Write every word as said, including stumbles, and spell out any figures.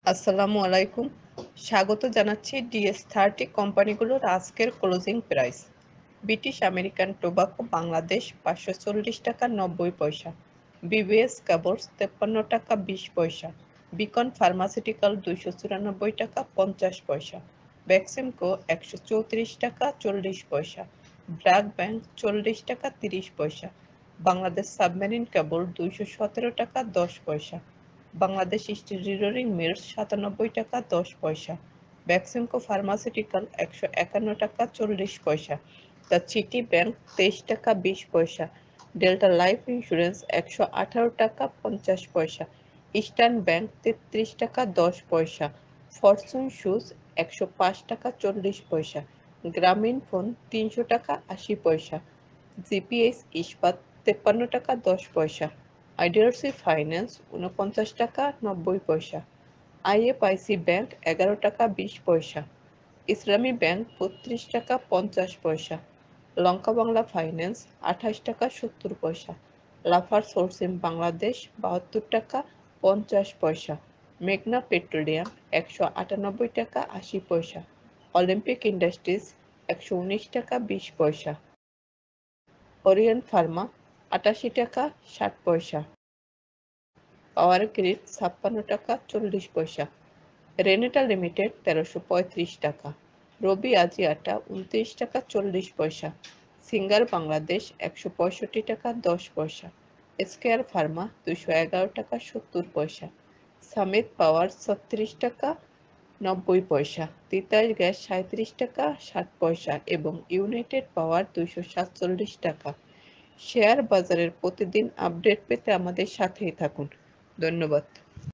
আসসালামু আলাইকুম। স্বাগত জানাচ্ছি ডিএস থার্টি কোম্পানিগুলোর আজকের closing price. British American Tobacco Bangladesh পাঁচশো চল্লিশ টাকা নব্বই পয়সা, বিবিএস কেবলস তেপ্পান্ন টাকা বিশ পয়সা, বিকন ফার্মাসিউটিক্যাল দুইশো চুরানব্বই টাকা পঞ্চাশ পয়সা, ভ্যাক্সিমকো একশো চৌত্রিশ টাকা চল্লিশ পয়সা, ব্র্যাক ব্যাংক চল্লিশ টাকা তিরিশ পয়সা, বাংলাদেশ সাবমেরিন কেবল দুইশো সতেরো টাকা দশ পয়সা, বাংলাদেশ স্টিল রিলোডিং মিলস সাতানব্বই টাকা দশ পয়সা, ভ্যাক্সিমকো ফার্মাসিউটিক্যাল একশো একান্ন টাকা চল্লিশ পয়সা, দ্য সিটি ব্যাংক তেইশ টাকা বিশ পয়সা, ডেল্টা লাইফ ইন্স্যুরেন্স একশো আঠারো টাকা পঞ্চাশ পয়সা, ইস্টার্ন ব্যাংক তেত্রিশ টাকা দশ পয়সা, ফরচুন শুজ একশো পাঁচ টাকা চল্লিশ পয়সা, গ্রামীণ ফোন তিনশো টাকা আশি পয়সা, জিপিএস ইস্পাত তেপ্পান্ন টাকা দশ পয়সা, আইডিএলসি ফাইন্যান্স উনপঞ্চাশ টাকা নব্বই পয়সা, আইএফআইসি ব্যাংক এগারো টাকা বিশ পয়সা, ইসলামী ব্যাংক বত্রিশ টাকা পঞ্চাশ পয়সা, লঙ্কা বাংলা ফাইন্যান্স আঠাশ টাকা সত্তর পয়সা, লাফার সোর্সিং বাংলাদেশ বাহাত্তর টাকা পঞ্চাশ পয়সা, মেঘনা পেট্রোলিয়াম একশো আটানব্বই টাকা আশি পয়সা, অলিম্পিক ইন্ডাস্ট্রিজ একশো উনিশ টাকা বিশ পয়সা, ওরিয়েন্ট ফার্মা আটাশি টাকা ষাট পয়সা, পাওয়ার গ্রিড ছাপ্পান্ন টাকা চল্লিশ পয়সা, রেনেটা লিমিটেড তেরোশো পঁয়ত্রিশ টাকা, রবি আজি আটা উনত্রিশ টাকা চল্লিশ পয়সা, সিঙ্গার বাংলাদেশ একশো পঁয়ষট্টি টাকা দশ পয়সা, স্কেয়ার ফার্মা দুশো এগারো টাকা সত্তর পয়সা, সামিত পাওয়ার ছত্রিশ টাকা নব্বই পয়সা, তিতাস গ্যাস সাঁত্রিশ টাকা ষাট পয়সা এবং ইউনাইটেড পাওয়ার দুইশো সাতচল্লিশ টাকা। শেয়ার বাজারের প্রতিদিন আপডেট পেতে আমাদের সাথেই থাকুন। ধন্যবাদ।